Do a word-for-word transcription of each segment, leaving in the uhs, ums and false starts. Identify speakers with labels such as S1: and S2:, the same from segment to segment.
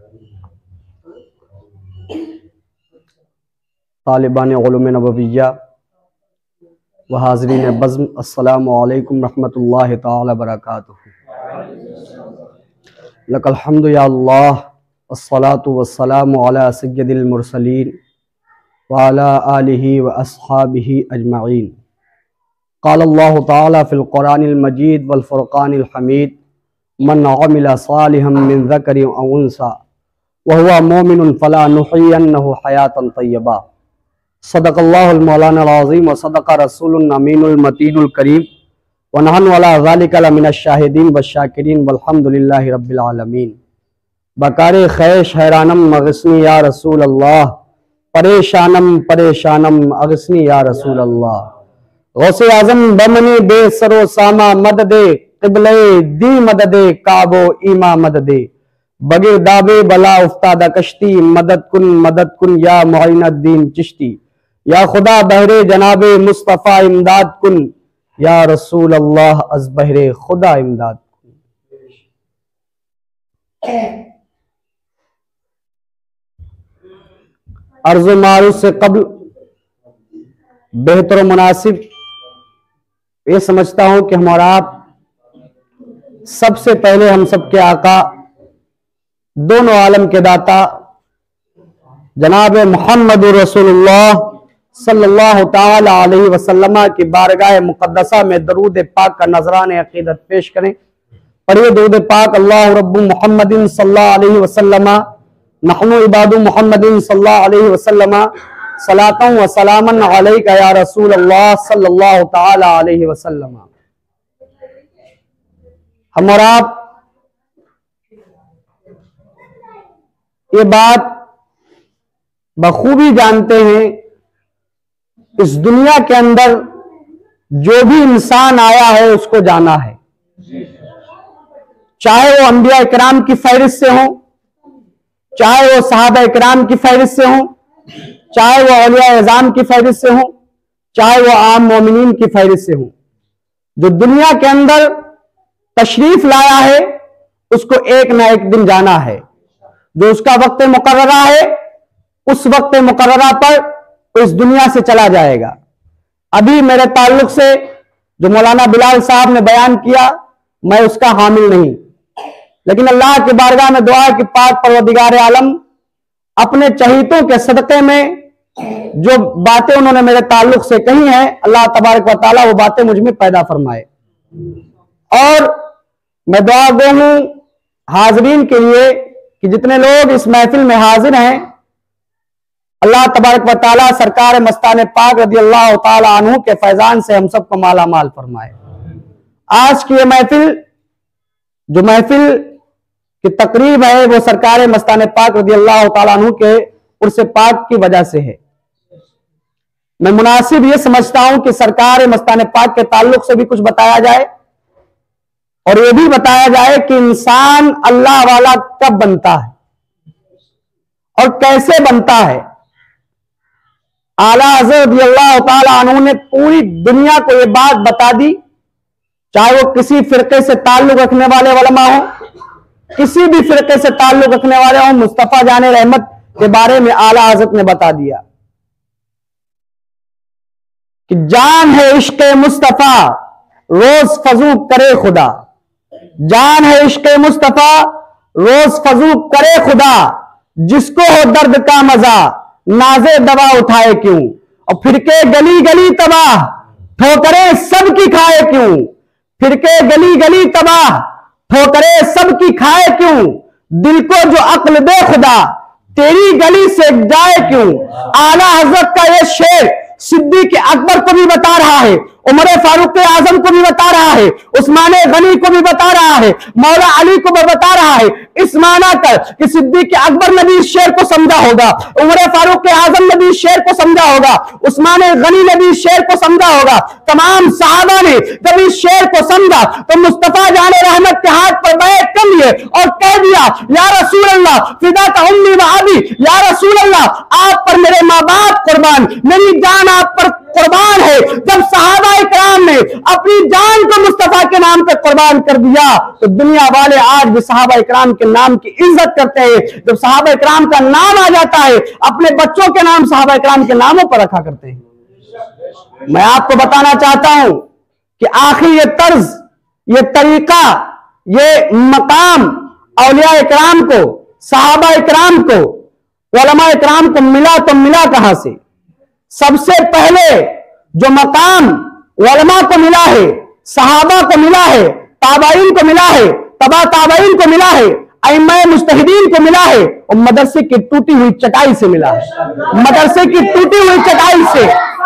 S1: तालिबान उलूम नबविय्या व हाज़रीन बज़्म, अस्सलामु अलैकुम रहमतुल्लाहि तआला बरकातुहू। लकल हम्दु या अल्लाह, अस्सलातु वस्सलामु अला सय्यदिल मुरसलीन व अला आलिहि व अस्हाबिहि अजमईन। क़ाल अल्लाहु तआला फ़िल क़ुरानिल मजीद वल फ़ुरक़ानिल हमीद, मन अमिला सालिहम मिन ज़करिन औ उन्सा व हुवा मुमिनुन फ़ला नुहयिन्नहु हयातन तय्यबा। सदक़ल्लाहुल मौलानाल अज़ीम व सदक़ रसूलुन अमीनुल मतीनुल करीम व नहनु अला ज़ालिका लमिनश शाहिदीन व शाकिरीन वल्हम्दुलिल्लाहि रब्बिल आलमीन। बकारे खैश हैरानम अग़स्नी या रसूल अल्लाह, परेशानम परेशानम अग़स्नी या रसूल अल्लाह। गौसे आज़म बमनी बेसरो सामा मददे, क़िबले दी मददे काबो ईमा मददे। बगे दाबे बला उफ्तादा कश्ती, मदद कुन मदद कुन या मुइनुद्दीन चिश्ती। या खुदा बहरे जनाबे मुस्तफ़ा इमदाद कुन, या रसूल अल्लाह अज़ बहरे खुदा इमदाद कुन। अर्ज़ मारूफ से कब्ल बेहतर मुनासिब ये समझता हूं कि हमारा आप सबसे पहले हम सबके आका, दोनों आलम के दाता जनाब मोहम्मद रसूलुल्लाह सल्लल्लाहु ताला अलैहि वसल्लम की बारगाह मुक़द्दसा में दरूद पाक का नजरान अक़ीदत पेश करें। पढ़िए दरूद पाक। अल्लाहु रब्बु मुहम्मदिन सल्लल्लाहु अलैहि वसल्लम, नहनु इबादु मुहम्मदिन सल्लल्लाहु अलैहि वसल्लम, सलातन व सलामन अलैका या रसूल अल्लाह सल्लल्लाहु ताला अलैहि वसल्लम। हम और आप ये बात बखूबी जानते हैं, इस दुनिया के अंदर जो भी इंसान आया है उसको जाना है, चाहे वो अंबिया इकराम की फहरिस्त से हो, चाहे वो सहाबा इकराम की फहरिस्त से हो, चाहे वो औलिया एज़ाम की फहरिस्त से हो, चाहे वो आम मोमिनीन की फहरिस्त से हो। जो दुनिया के अंदर तशरीफ लाया है उसको एक ना एक दिन जाना है। जो उसका वक्त मुकर्ररा है उस वक्त मुकर्ररा पर इस दुनिया से चला जाएगा। अभी मेरे ताल्लुक से जो मौलाना बिलाल साहब ने बयान किया, मैं उसका हामिल नहीं, लेकिन अल्लाह की बारगाह में दुआ है कि पाक परवरदिगार आलम अपने चहीतों के सदक़े में जो बातें उन्होंने मेरे ताल्लुक से कही हैं, अल्लाह तबारक व तआला वो बातें मुझ में पैदा फरमाए। और मैं दुआ गो हूं हाजरीन के लिए कि जितने लोग इस महफिल में हाजिर हैं, अल्लाह तबारक व तआला सरकार मस्तान पाक रज़ी अल्लाह तआला अन्हु के फैजान से हम सबको माला माल फरमाए। आज की ये महफिल, जो महफिल की तकरीब है, वो सरकार मस्तान पाक रज़ी अल्लाह तआला अन्हु के उर्स पाक की वजह से है। मैं मुनासिब ये समझता हूं कि सरकार मस्तान पाक के ताल्लुक से भी कुछ बताया जाए और ये भी बताया जाए कि इंसान अल्लाह वाला कब बनता है और कैसे बनता है। आला हज़रत रज़ियल्लाहु ताला अन्हु ने पूरी दुनिया को ये बात बता दी, चाहे वो किसी फिरके से ताल्लुक रखने वाले उलमा हो, किसी भी फिरके से ताल्लुक रखने वाले हो, मुस्तफा जाने रहमत के बारे में आला हज़रत ने बता दिया कि जान है इश्क़ मुस्तफा रोज फजू करे खुदा। जान है इश्क़ मुस्तफा रोज फजू करे खुदा, जिसको हो दर्द का मजा नाजे दवा उठाए क्यों। और फिरके गली गली तबाह ठोकरे सबकी खाए क्यों। फिरके गली गली तबाह ठोकरे सबकी खाए क्यों। दिल को जो अक्ल दे खुदा तेरी गली से जाए क्यों। आला हजरत का ये शेर सिद्दीक़ अकबर को भी बता रहा है, उमर फारूक आजम को भी बता रहा है, उस्मान गनी को भी बता रहा है, मौला अली को भी बता रहा है। इस माना कर कि सिद्दीक़ अकबर ने भी इस शेर को समझा होगा, उमर फारूक आजम ने भी इस शेर को समझा होगा, उस्मान गनी ने भी इस शेर को समझा होगा, तमाम सहाबा ने जब इस शेर को समझा तो मुस्तफा जाने रहमत के हाथ पर बैठ कर लिए और कह दिया, या रसूल अल्लाह फिदा का उम्मी व अबी, या रसूल अल्लाह आप पर मेरे माँ बाप कुर्बान, मेरी जान आप पर कुर्बान है। जब सहाबा इकराम ने अपनी जान को मुस्तफा के नाम पे कुर्बान कर दिया तो दुनिया वाले आज भी सहाबा इकराम के नाम की इज्जत करते हैं। जब सहाबा इकराम का नाम आ जाता है अपने बच्चों के नाम सहाबा इकराम के नामों पर रखा करते हैं। मैं आपको बताना चाहता हूं कि आखिर ये तर्ज, ये तरीका, ये मकाम औलिया इकराम को, सहाबा इकराम को, उलमा इकराम को मिला तो मिला कहां से? सबसे पहले जो मकाम उलमा को मिला है, सहाबा को मिला है, ताबाइन को मिला है, तबा ताबाइन को मिला है, अइम्मा मुज्तहिदीन को मिला है, और मदरसे की टूटी हुई चटाई से मिला है। मदरसे की टूटी हुई चटाई से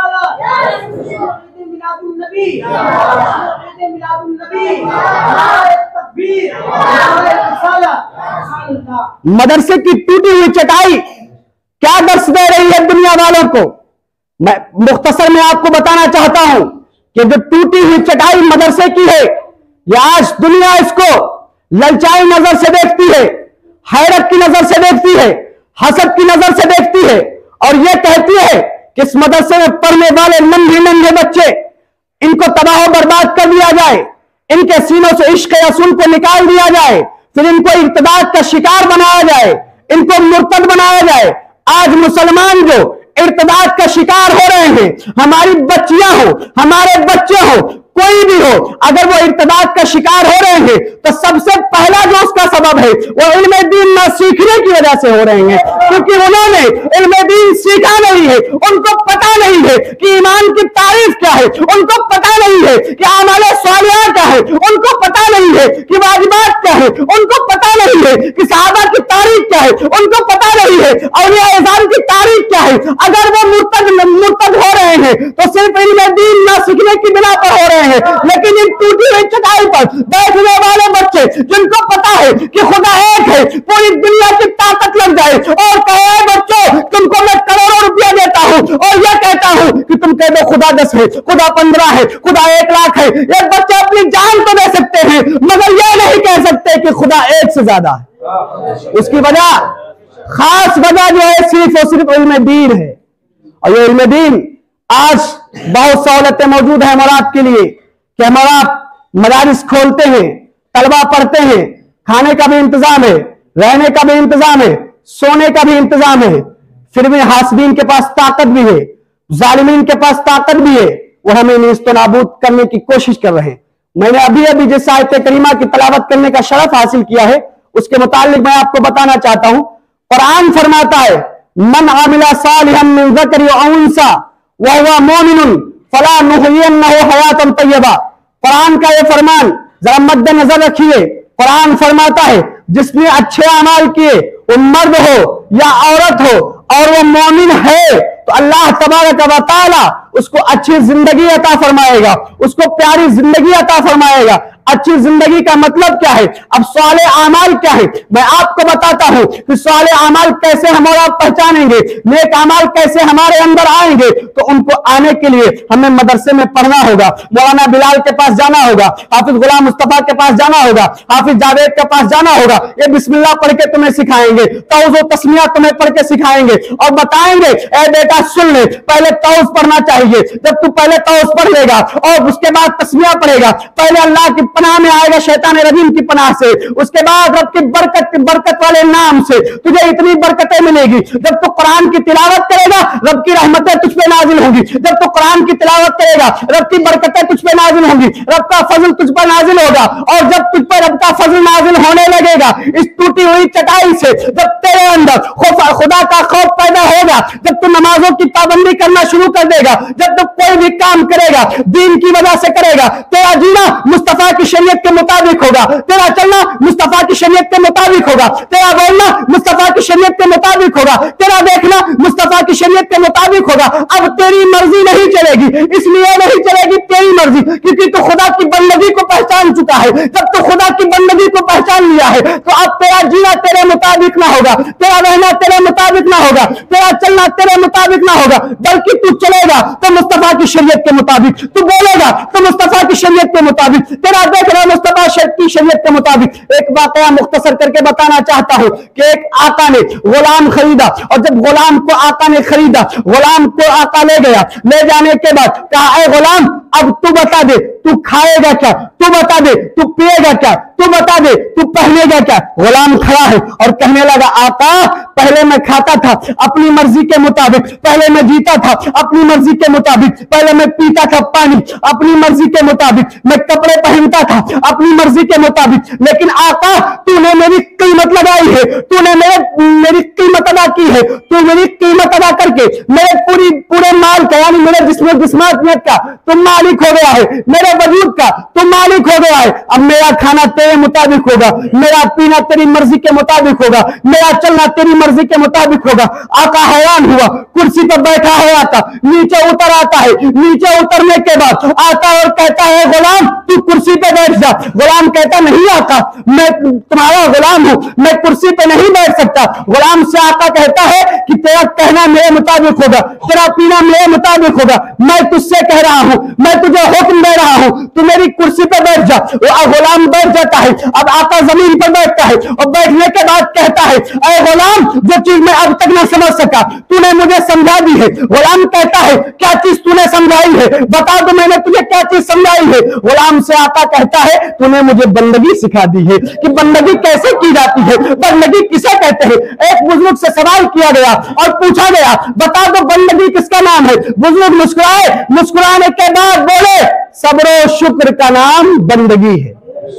S1: मदरसे की टूटी हुई चटाई क्या दर्श दे रही है दुनिया वालों को? मैं मुख्तसर में आपको बताना चाहता हूं कि जो टूटी हुई चटाई मदरसे की है, ये आज दुनिया इसको ललचाई नजर से देखती है, हैरत की नजर से देखती है, हसद की नजर से देखती है, और यह कहती है कि इस मदरसे में पढ़ने वाले नन्हे नन्हे बच्चे, इनको तबाह बर्बाद कर दिया जाए, इनके सीनों से इश्क रसूल को निकाल दिया जाए, फिर इनको इर्तिदाद का शिकार बनाया जाए, इनको मुर्तद बनाया जाए। आज मुसलमान जो इर्तिदाद का शिकार हो रहे हैं, हमारी बच्चियां हो, हमारे बच्चे हो, कोई भी हो, अगर वो इर्तिदाद का शिकार हो रहे हैं तो सबसे पहला जो उसका सबब है वो इल्म दीन न सीखने की वजह से हो रहे हैं, क्योंकि उन्होंने इल्म दीन सीखा नहीं है, उनको पता नहीं है कि ईमान की तारीफ क्या है, उनको पता नहीं है कि आमाल सालिहा क्या है, उनको पता नहीं है कि वाजिबात क्या है, उनको पता नहीं है कि सहाबा की तारीफ क्या है, उनको पता नहीं है औलिया इज़ाम की तारीफ क्या है। अगर वो मुर्तद मुर्तद हो रहे हैं तो सिर्फ इल्म दीन न सीखने की बिना पर हो रहे हैं, लेकिन इन टूटी हुई चटाई पर बैठने वाले बच्चे जिनको पता है कि खुदा एक है, पूरी दुनिया की ताकत लग जाए और कहे बच्चों तुमको मैं करोड़ों रुपया देता हूं और यह कहता हूं कि तुम कह दो खुदा दस है, खुदा पंद्रह है, खुदा एक लाख है, ये बच्चे अपनी जान तो दे सकते हैं मगर यह नहीं कह सकते कि खुदा एक से ज्यादा है। उसकी वजह, खास वजह जो है सिर्फ और सिर्फ इल्म दीन है। और ये इल्म दीन आज बहुत सहूलतें मौजूद है हमारा आपके लिए कि हमारा मदारिस खोलते हैं, तलबा पढ़ते हैं, खाने का भी इंतजाम है, रहने का भी इंतजाम है, सोने का भी इंतजाम है, फिर भी हासिदीन के पास ताकत भी है, जालिमीन के पास ताकत भी है, वो हमें नेस्तो नाबूद करने की कोशिश कर रहे हैं। मैंने अभी अभी जिस आयत करीमा की तलावत करने का शरफ हासिल किया है उसके मुतालिक मैं आपको बताना चाहता हूं। कुरान फरमाता है मन आमिला सालिहन मिन ज़करिन औ उन्सा व हुवा मुमिनुन फला नुहयिन्नहु हयातन तय्यबा। कुरान का ये फरमान जरा मद्देनजर रखिए। कुरान फरमाता है जिसने अच्छे अमाल किए, वो मर्द हो या औरत हो, और वो मोमिन है तो अल्लाह तबारक व तआला उसको अच्छी जिंदगी अता फरमाएगा, उसको प्यारी जिंदगी अता फरमाएगा। अच्छी जिंदगी का मतलब क्या है? अब साले आमाल क्या है मैं आपको बताता हूं कि साले आमाल कैसे हम और आप पहचानेंगे, नेक आमाल कैसे हमारे अंदर आएंगे। तो उनको आने के लिए हमें मदरसे में पढ़ना होगा, मौलाना बिलाल के पास जाना होगा, हाफिज गुलाम मुस्तफा के पास जाना होगा, हाफिज जावेद के पास जाना होगा। ये बिस्मिल्लाह पढ़ के तुम्हें सिखाएंगे, तौज़ व तस्मिया तुम्हें पढ़ के सिखाएंगे और बताएंगे ए बेटा सुन ले, पहले तौज़ पढ़ना चाहिए। जब तू पहले तौज़ पढ़ लेगा और उसके बाद तस्मिया पढ़ेगा, पहले अल्लाह की पनाह में आएगा शैतान रजीम की पनाह से, उसके बाद रब की बरकत बरकत वाले नाम से तुझे इतनी बरकतें मिलेगी। जब तू कुरान की तिलावत करेगा रब की रहमतें तुझ पे नाजिल होंगी, जब तू कुरान की तिलावत करेगा रब की बरकतें तुझ पे नाजिल होंगी, रब का फजल तुझ पर नाजिल होगा। और जब तुझ पर रब का फजल नाजिल होने लगेगा इस टूटी हुई चटाई से, जब तेरे अंदर खुदा का खौफ पैदा होगा, जब तू नमाजों की पाबंदी करना शुरू कर देगा, जब तू कोई भी काम करेगा दीन की वजह से करेगा, तेरा जीना मुस्तफा की शरीयत के मुताबिक होगा, तेरा चलना मुस्तफा की शरीयत के मुताबिक होगा, तेरा बोलना मुस्तफा की शरीयत के मुताबिक होगा, तेरा देखना मुस्तफा की शरीयत के मुताबिक होगा। अब तेरी मर्जी नहीं चलेगी, इसलिए नहीं चलेगी तेरी मर्जी क्योंकि तू खुदा की बंदगी को पहचान चुका है। जब तू खुदा की बंदगी को पहचान लिया है तो अब तेरा जीना तेरे मुताबिक ना होगा, तेरा रहना तेरे मुताबिक ना होगा, तेरा मेरा चलना तेरे मुताबिक ना होगा, बल्कि तू चलेगा तो मुस्तफा की शरीयत के मुताबिक, तू बोलेगा तो मुस्तफा की शरीयत के मुताबिक, तेरा देखना मुस्तफा की शरीयत के मुताबिक। एक वाकया मुख्तसर करके बताना चाहता हूं कि एक आका ने गुलाम खरीदा, और जब गुलाम को आका ने खरीदा, गुलाम को आका ले गया, ले जाने के बाद कहा, ऐ गुलाम अब तू बता दे तू खाएगा क्या, तू बता दे तू पिएगा क्या, तू बता दे तू पहनेगा क्या। गुलाम खड़ा है और कहने लगा, आका पहले मैं खाता था अपनी मर्जी के मुताबिक, पहले मैं जीता था अपनी मर्जी के मुताबिक, पहले मैं पीता था पानी अपनी मर्जी के मुताबिक, मैं कपड़े पहनता था अपनी मर्जी के मुताबिक, लेकिन आका तूने मेरी कीमत लगाई है, तूने मेरे मेरी कीमत अदा की है, तू मेरी कीमत अदा करके मेरे पूरी पूरे माल का, यानी मेरे जिस्म जिस्मानियत का तुम मालिक हो गया है, मेरे वजूद का तुम मालिक हो गया है। अब मेरा खाना तेरे मुताबिक होगा, मेरा पीना तेरी मर्जी के मुताबिक होगा, मेरा चलना तेरी मर्जी के मुताबिक होगा। आका हैरान हुआ, कुर्सी पर बैठा है आका, नीचे उतर आता है, नीचे उतरने के बाद आता और कहता है, गुलाम तू कुर्सी पे बैठ जा। गुलाम कहता, नहीं आका मैं तुम्हारा गुलाम हूं, मैं कुर्सी पे नहीं बैठ सकता। गुलाम से आका कहता है कि तेरा कहना मेरे मुताबिक होगा, तेरा पीना मेरे मुताबिक होगा, मैं तुझसे कह रहा हूं, मैं तुझे हुक्म दे रहा हूं, तू मेरी कुर्सी पे बैठ जा। वो गुलाम बैठ जाता है। अब आका जमीन पर बैठता है और बैठने के बाद कहता है, ऐ गुलाम जो चीज मैं अब तक ना समझ सका तूने मुझे समझा दी है। गुलाम कहता है, क्या चीज तूने समझाई है, बता दो मैंने तुझे क्या चीज समझाई है। गुलाम से आका कहता है, तूने मुझे बंदगी सिखा दी है कि बंदगी कैसे की जाती है, बंदगी किसे कहते हैं। एक बुजुर्ग से सवाल किया गया और पूछा गया, बता दो बंदगी किसका नाम है। बुजुर्ग मुस्कुराए, मुस्कुराने के बाद बोले, सब्र और शुक्र का नाम बंदगी है।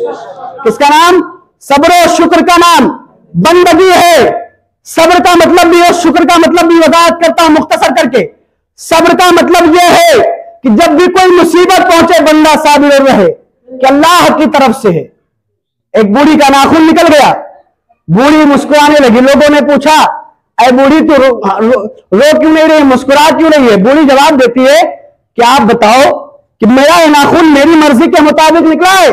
S1: किसका नाम? सब्र और शुक्र का नाम बंदगी है। सब्र का मतलब भी और शुक्र का मतलब भी वजाहत करता हूं मुख्तसर करके। सब्र का मतलब यह है कि जब भी कोई मुसीबत पहुंचे बंदा साबिर रहे कि अल्लाह की तरफ से है। एक बूढ़ी का नाखून निकल गया, बूढ़ी मुस्कुराने लगी। लोगों ने पूछा, अरे बूढ़ी तू रो, रो, रो क्यों नहीं रही, मुस्कुरा क्यों रही है। बूढ़ी जवाब देती है कि आप बताओ कि मेरा ये नाखून मेरी मर्जी के मुताबिक निकला है।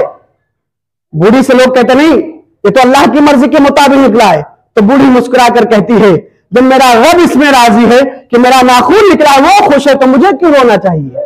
S1: बूढ़ी से लोग कहते नहीं, ये तो अल्लाह की मर्जी के मुताबिक निकला है। तो बूढ़ी मुस्कुरा कर कहती है, जब मेरा रब इसमें राजी है कि मेरा नाखून निकला, वो खुश है, तो मुझे क्यों रोना चाहिए।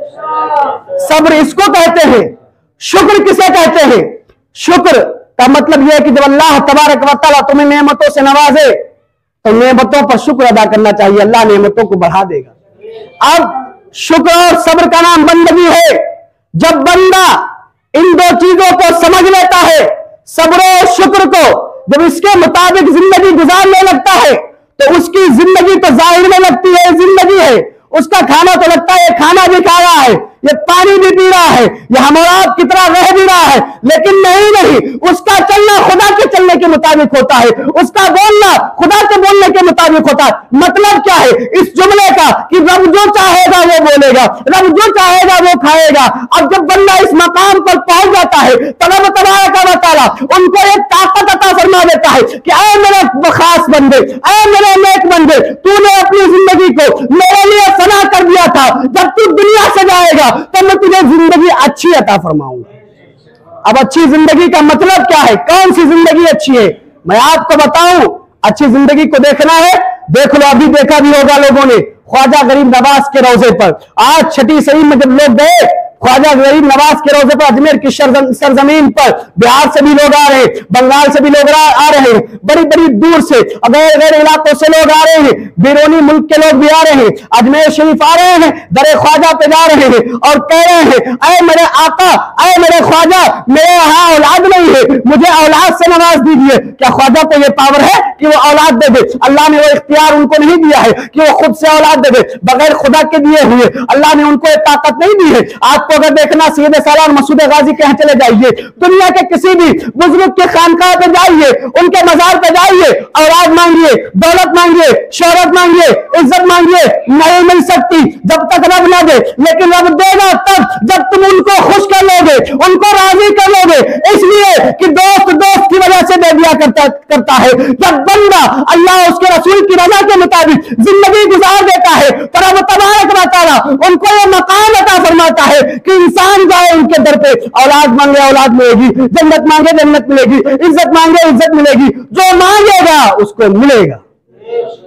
S1: सब्र इसको कहते हैं। शुक्र किसे कहते हैं? शुक्र का मतलब यह है कि जब अल्लाह तबारक व तआला तुम्हें नेमतों से नवाजे तो नेमतों पर शुक्र अदा करना चाहिए, अल्लाह नेमतों को बढ़ा देगा। अब शुक्र और सब्र का नाम बंदगी है। जब बंदा इन दो चीजों को समझ लेता है, सब्र और शुक्र को, जब इसके मुताबिक जिंदगी गुजारने लगता है तो उसकी जिंदगी तो जाहिर में लगती है जिंदगी है, उसका खाना तो लगता है खाना भी खा रहा है, ये पानी भी पी रहा है, ये हमारा की तरह रह भी रहा है, लेकिन नहीं नहीं उसका चलना खुदा के चलने के मुताबिक होता है, उसका बोलना खुदा के बोलने के मुताबिक होता है। मतलब क्या है इस जुमले का कि रब जो चाहेगा वो बोलेगा, रब जो चाहेगा वो खाएगा। अब जब बंदा इस मकाम पर पहुंच जाता है तो रब तबारक व तआला उनको एक ताकत अता फरमा देता है कि ऐ मेरे खास बंदे, ऐ मेरे नेक बंदे, तूने अपनी जिंदगी को मेरे लिए फना कर दिया था, जब तू दुनिया से जाएगा तब मैं तुझे जिंदगी अच्छी अता फरमाऊंगा। अब अच्छी जिंदगी का मतलब क्या है, कौन सी जिंदगी अच्छी है, मैं आपको बताऊं। अच्छी जिंदगी को देखना है, देख लो, अभी देखा भी होगा लोगों ने ख्वाजा गरीब नवाज के रोजे पर। आज छठी सही में जब लोग गए ख्वाजा गरीब नवाज के रोजे पर, अजमेर की सरजमीन पर, बिहार से भी लोग आ रहे हैं, बंगाल से भी लोग आ रहे हैं, बड़ी बड़ी दूर से गैर गैर इलाकों से लोग आ रहे हैं, बैरूनी मुल्क के लोग भी आ रहे हैं, अजमेर शरीफ आ रहे हैं, दरे ख्वाजा पे जा रहे हैं और कह रहे हैं, ऐ मेरे आका, ऐ मेरे ख्वाजा, मेरे यहाँ औलाद नहीं है, मुझे औलाद से नवाज दीजिए। क्या ख्वाजा को यह पावर है कि वो औलाद दे दे? अल्लाह ने वो इख्तियार उनको नहीं दिया है कि वो खुद से औलाद दे दे, बगैर खुदा के दिए हुए अल्लाह ने उनको ये ताकत नहीं दी है। आपको अगर देखना सैयद सालार मसूद गाजी के यहाँ चले जाइए, दुनिया के किसी भी बुजुर्ग के खानकाह पे जाइए, उनके मजार पे जाइए, औलाद मांगिए, दौलत मांगिए, शोहरत मांगिए, इज्जत मांगिए, नहीं मिल सकती जब तक रब ना दे। लेकिन रब देगा तब जब तुम उनको खुश कर लोगे, उनको राजी कर लोगे। इसलिए कि दोस्त दोस्त की वजह से दे दिया करता करता है। जब बंदा अल्लाह उसके रसूल की रजा के मुताबिक जिंदगी गुजार देता है तो रब तबारक व तआला उनको ये मकाम अता फरमाता है कि इंसान जाए उनके दर पे, औलाद मांगे औलाद मिलेगी, जन्नत मांगे जन्नत मिलेगी, इज्जत मांगे इज्जत मिलेगी, जो मांगेगा उसको मिलेगा।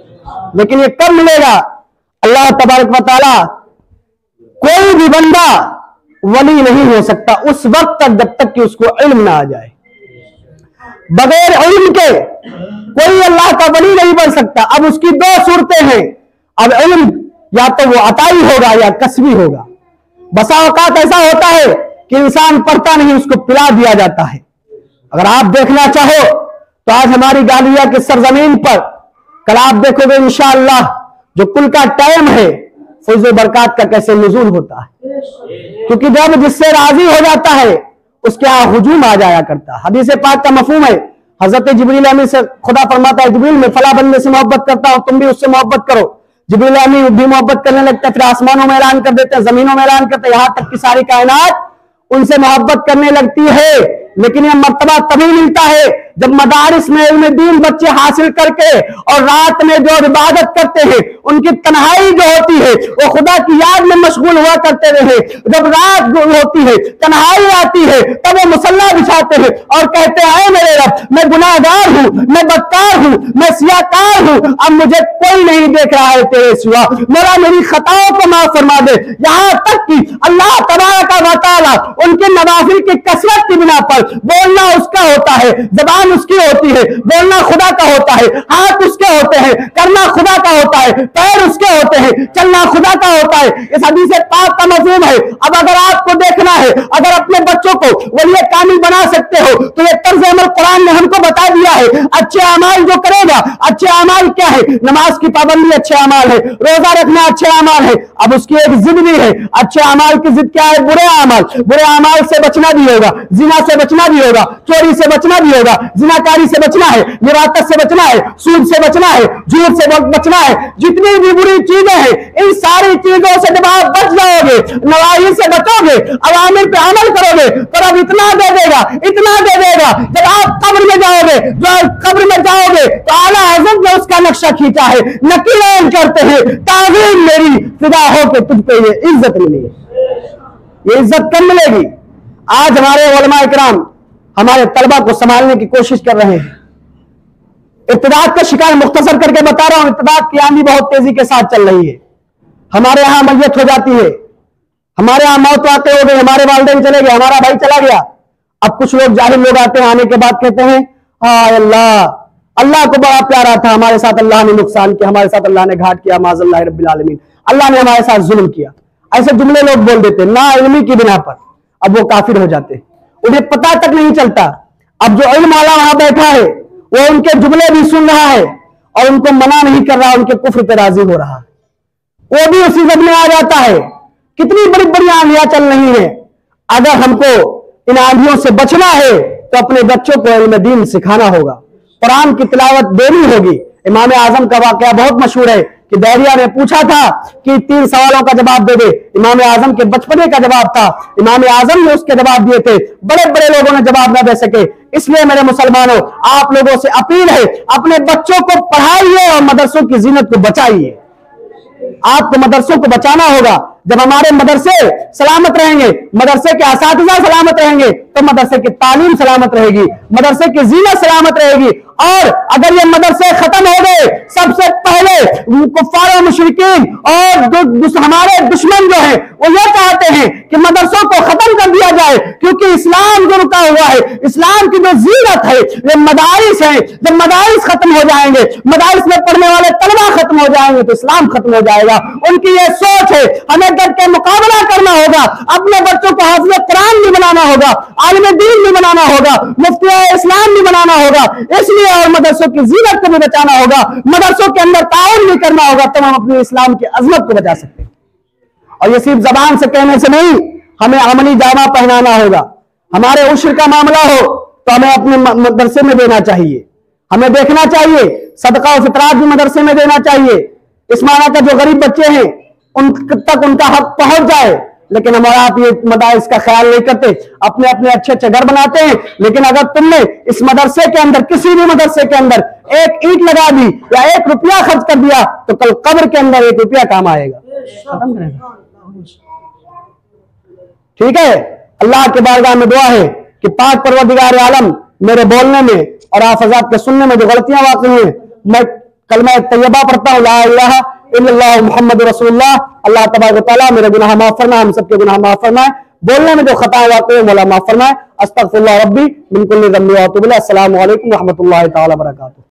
S1: लेकिन ये कब मिलेगा? अल्लाह तबारक व तआला, कोई भी बंदा वली नहीं हो सकता उस वक्त तक जब तक कि उसको इल्म ना आ जाए। बगैर इल्म के कोई अल्लाह का वली नहीं बन सकता। अब उसकी दो सूरतें हैं। अब इल्म या तो वो अताई होगा या कसबी होगा। बसा औकात ऐसा होता है कि इंसान पढ़ता नहीं, उसको पिला दिया जाता है। अगर आप देखना चाहो तो आज हमारी गालिया की सरजमीन पर कल आप देखोगे इंशाअल्लाह जो कुल का टाइम है फैज़ बरकत का कैसे नुज़ूल होता है, क्योंकि जब जिससे राजी हो जाता है उसके यहां हुजूम आ जाया करता है। हदीस पाक का मफहूम है, हजरत जिब्रील अमीन से खुदा फरमाता है, जिब्रील मैं फला बंदे से मोहब्बत करता हूं, तुम भी उससे मोहब्बत करो। जिब्रील अमीन भी मोहब्बत करने लगते हैं, फिर आसमानों में ऐलान कर देते हैं, जमीनों में ऐलान करते हैं, यहां तक कि सारी कायनात उनसे मोहब्बत करने लगती है। लेकिन यह मर्तबा तभी मिलता है जब मदारिस में इल्म दीन बच्चे हासिल करके और रात में जो इबादत करते हैं उनकी तन्हाई जो होती है वो खुदा की याद में मशगूल हुआ करते रहे। जब रात होती है, तन्हाई आती है, तब वो मुसल्ला बिछाते हैं और कहते हैं मेरे रब मैं गुनाहगार हूं, मैं बदकार हूं, मैं सियाकार हूं, अब मुझे कोई नहीं देख रहा है तेरे सिवा, मेरा मेरी खताओं को माफ फरमा दे। यहां तक कि अल्लाह तबारक व तआला उनके नवाफिल की कसरत की बिना पर बोलना उसका होता है, जबान उसकी होती है, बोलना खुदा का होता है, हाथ उसके होते हैं, करना खुदा का होता है, पैर उसके होते हैं, चलना खुदा का होता है। इस हदीस पाक का मफहूम है। अब अगर आपको देखना है, अगर अपने बच्चों को वली कामिल बना सकते हो तो ये तर्ज अमल कुरान ने हमको बता दिया है। अच्छे अमाल जो करेगा, अच्छे अमाल क्या है? नमाज की पाबंदी अच्छे अमाल है, रोजा रखना अच्छे अमाल है। अब उसकी एक जिद भी है, अच्छे अमाल की जिद क्या है? बुरे अमाल। बुरे अमाल से बचना भी होगा, जिना से बचना भी होगा, चोरी से बचना भी होगा, जिनाकारी से बचना है, लिवाकत से बचना है, सूद से बचना है, झूठ से बचना है। जितनी भी बुरी चीजें हैं इन सारी चीजों से जब आप बच जाओगे, नवाही से बचोगे, अवामिर पे अमल करोगे तो अब इतना दे देगा, इतना दे देगा। जब आप कब्र में जाओगे, जो कब्र में जाओगे तो आला हज़रत ने उसका नक्शा खींचा है, नकील करते हैं ताज़ीम मेरी फिदा हो के तुझ पे ये इज्जत मिली। ये इज्जत कब मिलेगी? आज हमारे उलमा इकराम हमारे तलबा को संभालने की कोशिश कर रहे हैं। इब्तिदात का शिकार मुख्तसर करके बता रहा हूं, इब्तिदात की आंधी बहुत तेजी के साथ चल रही है। हमारे यहां मैयत हो जाती है, हमारे यहां मौत वाक़ई हो गई, हमारे वालिदैन चले गए, हमारा भाई चला गया। अब कुछ लोग जाहिल लोग आते हैं, आने के बाद कहते हैं हाय अल्लाह, अल्लाह को बड़ा प्यारा था, हमारे साथ अल्लाह ने नुकसान किया, हमारे साथ अल्लाह ने घाट किया, माज़अल्लाह रब्बिल आलमीन, अल्लाह ने हमारे साथ जुल्म किया। ऐसे जुमले लोग बोल देते हैं ना इल्मी की बिना पर। अब वो काफिर हो जाते हैं, उन्हें पता तक नहीं चलता। अब जो इल्म वाला वहां बैठा है वो उनके जुमले भी सुन रहा है और उनको मना नहीं कर रहा, उनके कुफ्र पे राजी हो रहा है, वो भी उसी जब में आ जाता है। कितनी बड़ी बड़ी आंधियां चल रही हैं। अगर हमको इन आंधियों से बचना है तो अपने बच्चों को इल्म दीन सिखाना होगा, कुरान की तिलावत देनी होगी। इमाम आजम का वाकया बहुत मशहूर है कि दहरिया ने पूछा था कि तीन सवालों का जवाब दे दे। इमाम आजम के बचपने का जवाब था, इमाम आजम ने उसके जवाब दिए थे, बड़े बड़े लोगों ने जवाब न दे सके। इसलिए मेरे मुसलमानों, आप लोगों से अपील है, अपने बच्चों को पढ़ाइए और मदरसों की जीनत को बचाइए। आपको मदरसों को बचाना होगा। जब हमारे मदरसे सलामत रहेंगे, मदरसे के असातिज़ा सलामत रहेंगे तो मदरसे की तालीम सलामत रहेगी, मदरसे की जीनत सलामत रहेगी। और अगर ये मदरसे खत्म हो गए, सबसे पहले कुफ्फार और मुशरिकीन और दु, दु, हमारे दुश्मन जो है वो ये चाहते हैं कि मदरसों को खत्म कर दिया जाए, क्योंकि इस्लाम जो रुका हुआ है, इस्लाम की जो जीनत है ये मदारिस है। जब मदारिस खत्म हो जाएंगे, मदारिस में पढ़ने वाले तलबा खत्म हो जाएंगे तो इस्लाम खत्म हो जाएगा। उनकी ये सोच है, हमें डट के मुकाबला करना होगा, अपने बच्चों को हाफिज़ कुरान भी बनाना होगा, आलिम दीन भी बनाना होगा, मुफ्ती इस्लाम भी बनाना होगा। इसलिए और मदरसों की जीनत को भी बचाना होगा, मदरसों के अंदर ताउन भी करना होगा, तब हम अपने इस्लाम की अजमत को बचा सकते हैं। और ये सिर्फ जबान से कहने से नहीं, हमें अमली जामा पहनाना होगा। हमारे उश्र का मामला हो तो हमें अपने मदरसे में देना चाहिए, हमें देखना चाहिए सदका और फितरात भी मदरसे में देना चाहिए। इस माना का जो गरीब बच्चे हैं उन तक उनका हक पहुंच जाए। लेकिन हमारा आप ये मदारिस का ख्याल नहीं करते, अपने अपने अच्छे अच्छे घर बनाते हैं। लेकिन अगर तुमने इस मदरसे के अंदर, किसी भी मदरसे के अंदर एक ईंट लगा दी या एक रुपया खर्च कर दिया तो कल कब्र के अंदर एक रुपया काम आएगा। खत्म करेगा। ठीक है, अल्लाह के बारगाह में दुआ है कि पाक परवरदिगार आलम मेरे बोलने में और आप हज़रात के सुनने में जो गलतियां वाकई हैं, मैं कलमा तैयबा पढ़ता हूँ, ला इलाहा इल्लल्लाह मुहम्मद रसूलुल्लाह। अल्लाह तबारक व तआला मेरे गुनाह माफ फरमाए, हम सबके गुनाह माफ फरमाए, बोलने में जो खता वाक़ है मौला माफ फरमाए। अस्तगफिरुल्लाह रब्बी मिन कुल्ली ज़म्बि व अतूबु इलैह। अस्सलामु अलैकुम व रहमतुल्लाहि तआला व बरकातुहू।